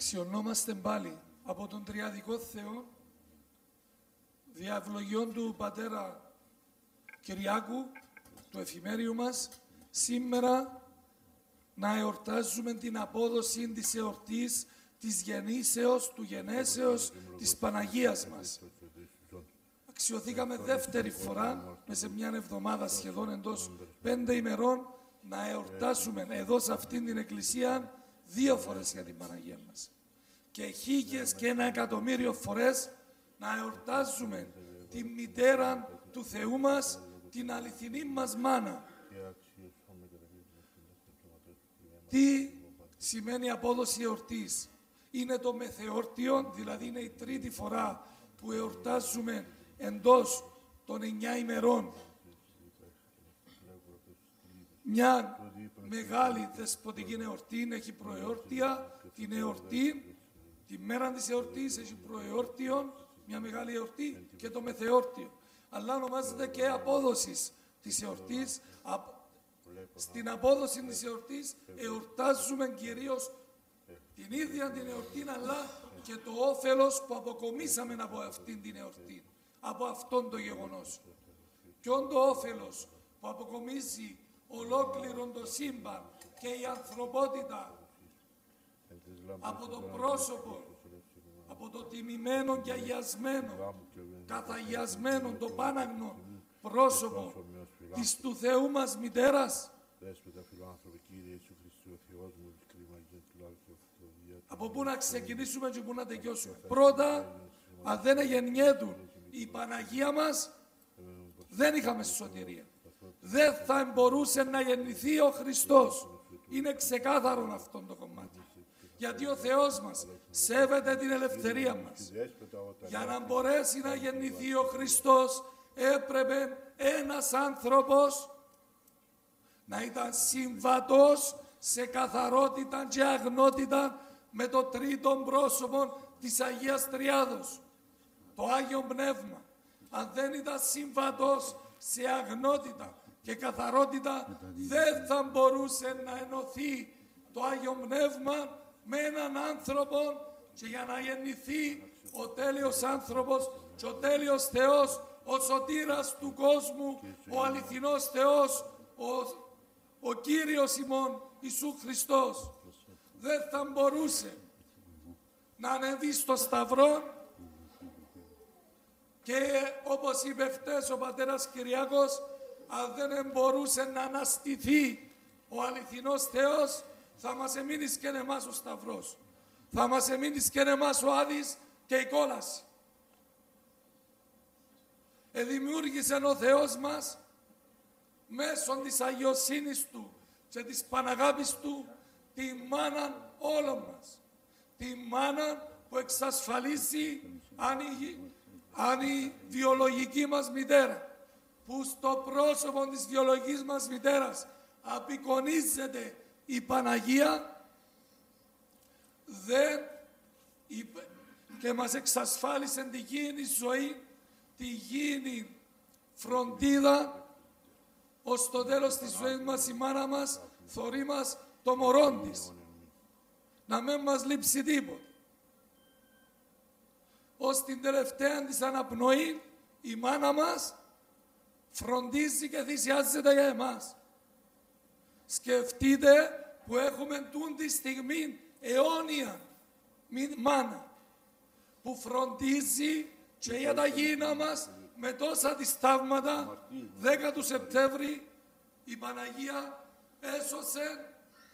Αξιωνόμαστε πάλι από τον Τριαδικό Θεό, δια ευλογιών του Πατέρα Κυριάκου, του εφημέριου μας, σήμερα να εορτάζουμε την απόδοση της εορτής της γεννήσεως, του γενέσεως της Παναγίας μας. Αξιωθήκαμε δεύτερη φορά, μέσα σε μια εβδομάδα σχεδόν εντός 5 ημερών, να εορτάσουμε εδώ σε αυτήν την εκκλησία 2 φορές για την Παναγία μας. Και 1000 και 1 εκατομμύριο φορές να εορτάζουμε τη μητέρα του Θεού μας, την αληθινή μας μάνα. Τι σημαίνει απόδοση εορτής? Είναι το μεθεόρτιο, δηλαδή είναι η τρίτη φορά που εορτάζουμε εντός των 9 ημερών μια μεγάλη δεσποτική εορτή. Έχει προεόρτια, την εορτή, τη μέρα της εορτής έχει προεόρτιο, μια μεγάλη εορτή, και το μεθεόρτιο. Αλλά ονομάζεται και απόδοση της εορτής. Στην απόδοση της εορτής εορτάζουμε κυρίως την ίδια την εορτή, αλλά και το όφελος που αποκομίσαμε από αυτήν την εορτή, από αυτόν το γεγονός. Ποιον το όφελος που αποκομίζει ολόκληρο το σύμπαν και η ανθρωπότητα από το πρόσωπο, από το τιμημένο και αγιασμένο, καθαγιασμένο, το πάναγνο πρόσωπο της του Θεού μας μητέρας. Από πού να ξεκινήσουμε και πού να τελειώσουμε? Πρώτα, αν δεν γεννιέτουν η Παναγία μας, δεν είχαμε σωτηρία. Δεν θα μπορούσε να γεννηθεί ο Χριστός. Είναι ξεκάθαρο αυτό το κομμάτι. Γιατί ο Θεός μας σέβεται την ελευθερία μας. Για να μπορέσει να γεννηθεί ο Χριστός, έπρεπε ένας άνθρωπος να ήταν συμβατός σε καθαρότητα και αγνότητα με το τρίτο πρόσωπο της Αγίας Τριάδος, το Άγιο Πνεύμα. Αν δεν ήταν συμβατός σε αγνότητα και καθαρότητα, δεν θα μπορούσε να ενωθεί το Άγιο Πνεύμα με έναν άνθρωπο, και για να γεννηθεί ο τέλειος άνθρωπος και ο τέλειος Θεός, ο σωτήρας του κόσμου, ο αληθινός Θεός, ο Κύριος ημών Ιησού Χριστός, δεν θα μπορούσε να ανεβεί στο Σταυρό και, όπως είπε χτες ο πατέρας Κυριάκος, αν δεν μπορούσε να αναστηθεί ο αληθινός Θεός, θα μας εμείνει και εμάς ο Σταυρός. Θα μας εμείνει και εμάς ο Άδης και η κόλαση. Δημιούργησε ο Θεός μας μέσω της αγιοσύνης Του και της Παναγάπης Του τη μάνα όλων μας. Τη μάνα που εξασφαλίσει αν η βιολογική μας μητέρα, που στο πρόσωπο της βιολογικής μας μητέρας απεικονίζεται η Παναγία, και μας εξασφάλισε τη γήινη ζωή, τη γήινη φροντίδα, ως το τέλος της ζωής μας η μάνα μας θωρεί μας το μωρόν της, να μην μας λείψει τίποτα. Ως την τελευταία της αναπνοή η μάνα μας φροντίζει και θυσιάζεται για εμάς. Σκεφτείτε που έχουμε τούτη στιγμή αιώνια μάνα που φροντίζει και για τα γήινα μας με τόσα της θαύματα. 10 του Σεπτέμβρη η Παναγία έσωσε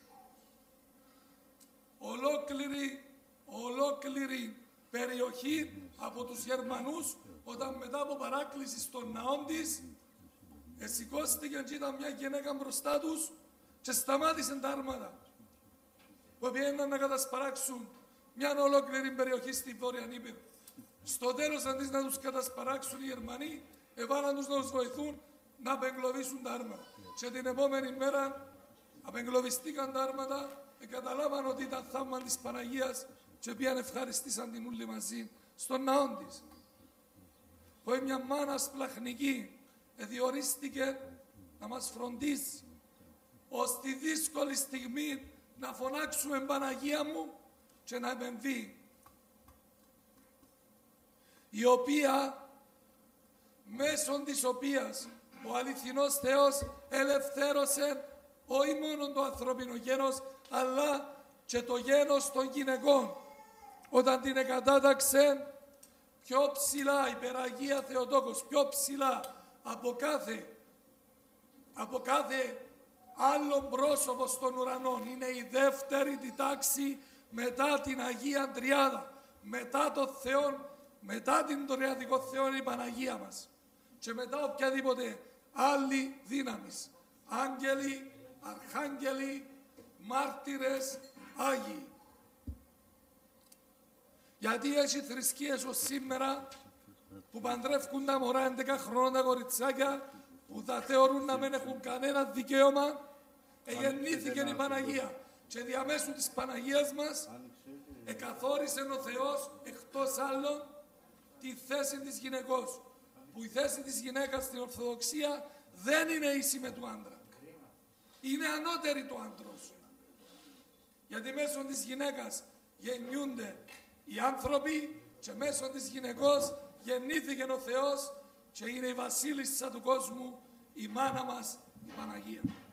ολόκληρη περιοχή από τους Γερμανούς, όταν μετά από παράκληση στον ναό της σηκώστηκε και ήταν μια γυναίκα μπροστά τους και σταμάτησαν τα άρματα που πήγαιναν να κατασπαράξουν μια ολόκληρη περιοχή στη Βόρεια Ήπειρο. Στο τέλος, αντί να τους κατασπαράξουν οι Γερμανοί, έβαλαν τους να τους βοηθούν να απεγκλωβίσουν τα άρματα. Και την επόμενη μέρα απεγκλωβιστήκαν τα άρματα, καταλάβαν ότι ήταν θαύμα της Παναγίας και πήγαν ευχαριστήσαν την ούλη μαζί στον ναό της. Που μια μάνα σπλαχνική διορίστηκε να μας φροντίσει, ως τη δύσκολη στιγμή να φωνάξουμε Παναγία μου, και να επεμβεί, η οποία, μέσω της οποίας ο αληθινός Θεός ελευθέρωσε όχι μόνο το ανθρώπινο γένος, αλλά και το γένος των γυναικών, όταν την εκατάταξε πιο ψηλά, η Υπεραγία Θεοτόκος, πιο ψηλά από κάθε άλλο πρόσωπο στον ουρανό. Είναι η δεύτερη τη τάξη μετά την Αγία Τριάδα, μετά το Θεό, μετά την Τριαδικό Θεό είναι η Παναγία μας. Και μετά οποιαδήποτε άλλη δύναμης, άγγελοι, αρχάγγελοι, μάρτυρες, άγιοι. Γιατί έχει θρησκείες ως σήμερα που παντρεύκουν τα μωρά 11 χρόνια τα κοριτσάκια, που θα θεωρούν να μην έχουν κανένα δικαίωμα, γεννήθηκε η Παναγία. Και διαμέσου της Παναγίας μας εκαθόρισε ο Θεός εκτός άλλων τη θέση της γυναικός. Που η θέση της γυναίκας στην Ορθοδοξία δεν είναι ίση με του άντρα. Είναι ανώτερη του άντρος. Γιατί μέσω της γυναίκας γεννιούνται οι άνθρωποι και μέσω της γυναικός γεννήθηκε ο Θεός και είναι η βασίλισσα του κόσμου, η μάνα μας, η Παναγία.